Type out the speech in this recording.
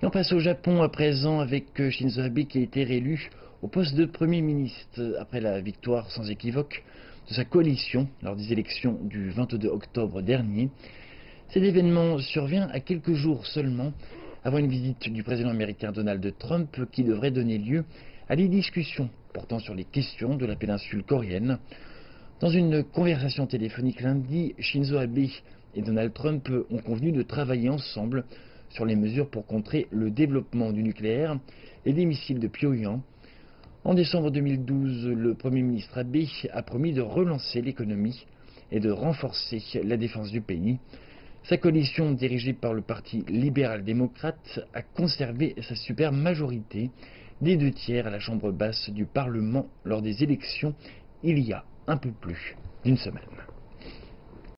Et on passe au Japon à présent avec Shinzo Abe qui a été réélu au poste de Premier ministre après la victoire sans équivoque de sa coalition lors des élections du 22 octobre dernier. Cet événement survient à quelques jours seulement avant une visite du président américain Donald Trump qui devrait donner lieu à des discussions portant sur les questions de la péninsule coréenne. Dans une conversation téléphonique lundi, Shinzo Abe et Donald Trump ont convenu de travailler ensemble sur les mesures pour contrer le développement du nucléaire et des missiles de Pyongyang. En décembre 2012, le Premier ministre Abe a promis de relancer l'économie et de renforcer la défense du pays. Sa coalition, dirigée par le Parti libéral-démocrate, a conservé sa super majorité des 2/3 à la Chambre basse du Parlement lors des élections il y a un peu plus d'une semaine.